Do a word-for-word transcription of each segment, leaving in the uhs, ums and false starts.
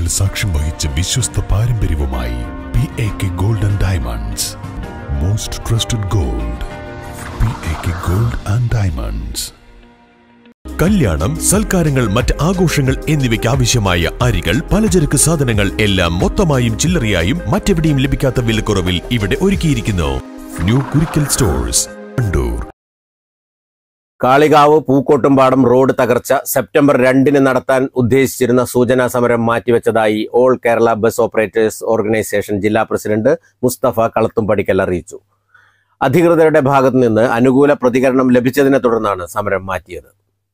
പതിറ്റാണ്ടുകൾ സാക്ഷ്യം വഹിച്ച വിശ്വസ്ത പാരമ്പര്യവുമായി P A K gold and diamonds. Most trusted gold. P A K gold and diamonds. കല്യാണം, സൽക്കാരങ്ങൾ, മറ്റ് ആഘോഷങ്ങൾ എന്നിവയ്ക്ക് ആവശ്യമായ അരികൾ, പലചരക്ക് സാധനങ്ങൾ എല്ലാം മൊത്തമായും ചില്ലറയായും മറ്റെവിടെയും ലഭിക്കാത്ത വിലക്കുറവിൽ ഇവിടെ ഒരുക്കിയിരിക്കുന്നു. New Kurikkal stores, Wandoor. Kalikavu Pookkottumpadam road തകർച്ച സെപ്റ്റംബർ രണ്ടിന് നടത്താൻ ഉദ്ദേശിച്ചിരുന്ന സൂചനാ സമരം മാറ്റിവെച്ചതായി all Kerala bus operators organisation ജില്ലാ പ്രസിഡന്റ് മുസ്തഫ കളത്തുംപടിക്കൽ അറിയിച്ചു. അധികൃതരുടെ ഭാഗത്തുനിന്ന് അനുകൂല പ്രതികരണം ലഭിച്ചതിനെ തുടർന്നാണ് സമരം മാറ്റിയത്.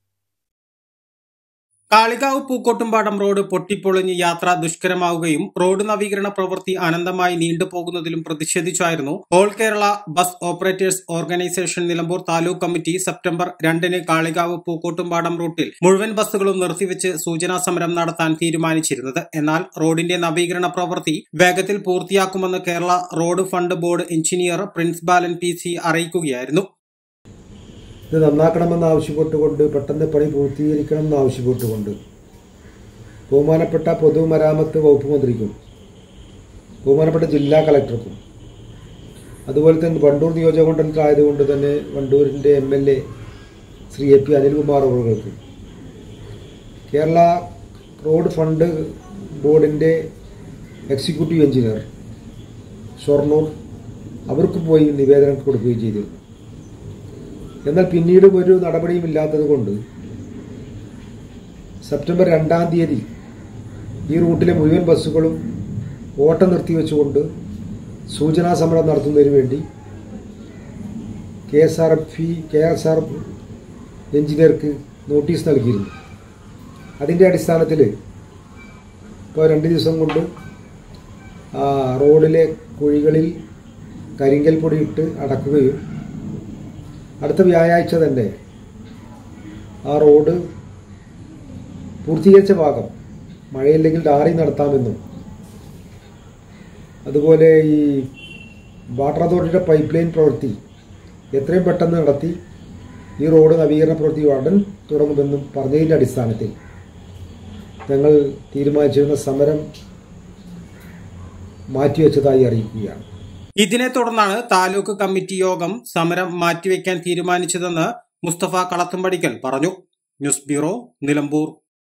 കാളികാവ് പൂക്കോട്ടുംപാടം റോഡ് പൊട്ടിപ്പൊളിഞ്ഞ് യാത്ര ദുഷ്കരമാവുകയും റോഡ് നവീകരണ പ്രവൃത്തി അനന്തമായി നീണ്ടുപോകുന്നതിലും പ്രതിഷേധിച്ചായിരുന്നു all Kerala bus operators organisation Nilambur taluk committee September രണ്ടിന് കാളികാവ് പൂക്കോട്ടുംപാടം റൂട്ടിൽ മുഴുവൻ ബസ്സുകളും നിർത്തിവെച്ച് സൂചനാ സമരം നടത്താൻ തീരുമാനിച്ചിരുന്നത്. എന്നാൽ റോഡിന്റെ നവീകരണ പ്രവൃത്തി വേഗത്തിൽ പൂർത്തിയാക്കുമെന്ന് Kerala road fund board engineer Prince Balan P C അറിയിക്കുകയായിരുന്നു. ഇത് നന്നാക്കണമെന്ന് ആവശ്യപ്പെട്ടുകൊണ്ട്, പെട്ടെന്ന് പണി പൂർത്തീകരിക്കണമെന്ന് ആവശ്യപ്പെട്ടുകൊണ്ട് ബഹുമാനപ്പെട്ട പൊതുമരാമത്ത് വകുപ്പ് മന്ത്രിക്കും ബഹുമാനപ്പെട്ട ജില്ലാ കളക്ടർക്കും അതുപോലെ തന്നെ വണ്ടൂർ നിയോജകമണ്ഡലത്തിലായതുകൊണ്ട് തന്നെ വണ്ടൂരിൻ്റെ M L A Shri A P Anilkumar അവர்களுക്കും കേരള റോഡ് ഫണ്ട് ബോർഡിൻ്റെ എക്സിക്യൂട്ടീവ് എഞ്ചിനീയർ ഷൊർണൂർ അവർക്ക് പോയി നിവേദനം കൊടുക്കുകയും ചെയ്തു. എന്നാൽ പിന്നീട് ഒരു നടപടിയും ഇല്ലാത്തത് കൊണ്ട് സെപ്റ്റംബർ രണ്ടാം തീയതി ഈ റൂട്ടിലെ മുഴുവൻ ബസ്സുകളും ഓട്ടം നിർത്തിവെച്ചുകൊണ്ട് സൂചനാ സമരം നടത്തുന്നതിന് വേണ്ടി K S R F K S R എഞ്ചിനീയർക്ക് നോട്ടീസ് നൽകിയിരുന്നു. അതിൻ്റെ അടിസ്ഥാനത്തിൽ ഇപ്പോൾ രണ്ട് ദിവസം കൊണ്ട് റോഡിലെ കുഴികളിൽ കരിങ്കൽ പൊടി ഇട്ട് അടക്കുകയും അടുത്ത വ്യാഴാഴ്ച തന്നെ ആ റോഡ് പൂർത്തീകരിച്ച ഭാഗം മഴയില്ലെങ്കിൽ ടാറിംഗ് നടത്താമെന്നും അതുപോലെ ഈ വാട്ടർ അതോറിറ്റിയുടെ പൈപ്പ് ലൈൻ പ്രവൃത്തി എത്രയും പെട്ടെന്ന് നടത്തി ഈ റോഡ് നവീകരണ പ്രവൃത്തി ഉടൻ തുടങ്ങുമെന്നും പറഞ്ഞതിൻ്റെ അടിസ്ഥാനത്തിൽ ഞങ്ങൾ തീരുമാനിച്ചിരുന്ന സമരം മാറ്റിവെച്ചതായി അറിയിക്കുകയാണ്. ഇതിനെ തുടർന്നാണ് താലൂക്ക് കമ്മിറ്റി യോഗം സമരം മാറ്റിവെക്കാൻ തീരുമാനിച്ചതെന്ന് മുസ്തഫ കളത്തുംപടിക്കൽ പറഞ്ഞു. News bureau, Nilambur.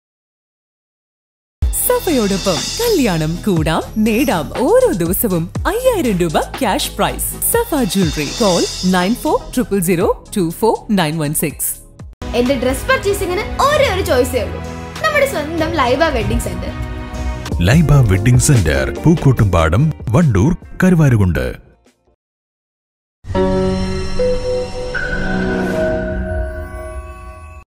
സഫയോടൊപ്പം കല്യാണം കൂടാം, നേടാം ഓരോ ദിവസവും അയ്യായിരം രൂപ cash prize. Safa jewellery. Call nine four triple zero two four nine one six. എന്റെ ഡ്രസ് പർച്ചേസിംഗിന് ഒരേ ഒരു ചോയ്സേ ഉള്ളൂ, നമ്മുടെ സ്വന്തം Laiba wedding centre. Laiba wedding centre, Pookkottumpadam, Wandoor, Karuvarakundu.